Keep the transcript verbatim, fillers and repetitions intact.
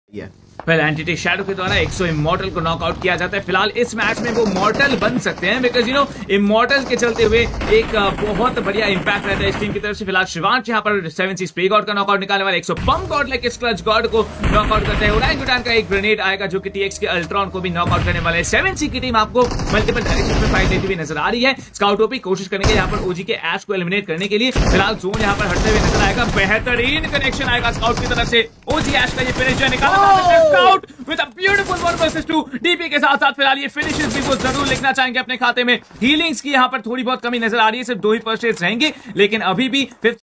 Yeah. Well entity shadow के द्वारा एक्सो immortal को नॉकआउट किया जाता है। फिलहाल इस मैच में वो मॉर्टल बन सकते हैं बिकॉज यू नो इमॉर्टल के चलते हुए एक बहुत बढ़िया इंपैक्ट रहता है इस टीम की तरफ से। फिलहाल शिवांश यहाँ पर सेवन सी स्प्रे गॉड का नॉकआउट निकालने वाले एक्सो पंप गॉड लेके स्क्रच गॉड को नॉकआउट करते हैं। ओरांगुटान का एक ग्रेनेड आएगा जो कि टीएक्स के अल्ट्रॉन को भी नॉकआउट करने वाले हैं। सेवन सी की टीम आपको मल्टीपल डायरेक्शन में फाइट लेती हुई नजर आ रही है। स्काउट ओपी कोशिश करेंगे यहाँ पर ओजी के ऐश को एलिमिनेट करने के लिए। फिलहाल जोन यहाँ पर हटते हुए नजर आएगा। बेहतरीन कनेक्शन आएगा स्काउट की तरफ से। ओजी ऐश का ये फिनिश जो निकाला scout with a beautiful one versus two DP के साथ साथ फिलहाल ये फिनिशेस भी वो जरूर लिखना चाहेंगे अपने खाते में। हीलिंग्स की यहाँ पर थोड़ी बहुत कमी नजर आ रही है, सिर्फ दो ही फर्स्ट एड्स रहेंगे लेकिन अभी भी फिफ्थ